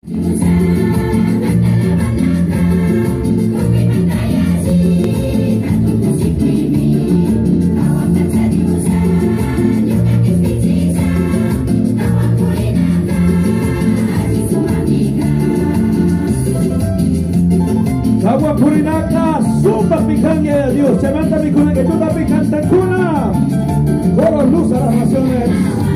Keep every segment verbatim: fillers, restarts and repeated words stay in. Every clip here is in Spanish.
Agua Purinaka, supa picanya Dios, se manda mi cuna que tú también cantas cuna. Coro luz a las naciones.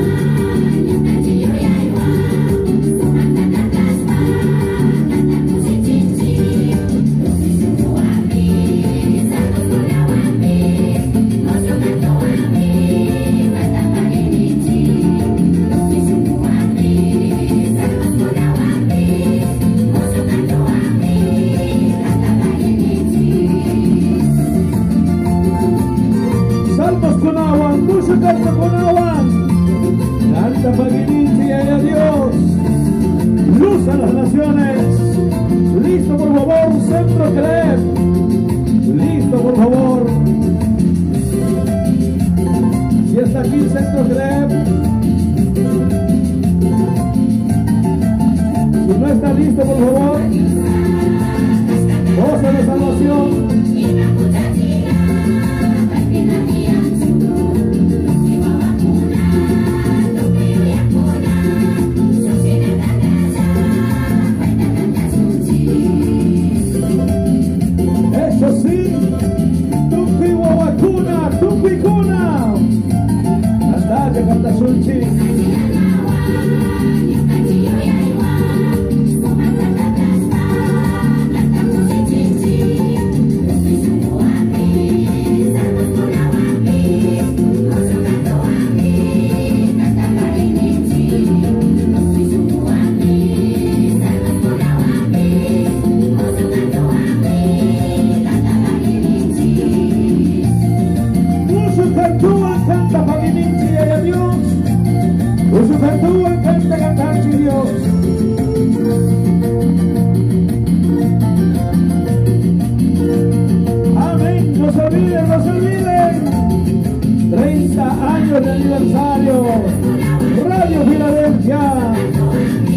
Canta con agua, canta Paguinicia y a Dios, luz a las naciones. Listo por favor, Centro Crep, listo por favor. Si está aquí el Centro Crep, si no está listo por favor, voz de la salvación. Amén, no se olviden, no se olviden. treinta años de aniversario, Radio Filadelfia.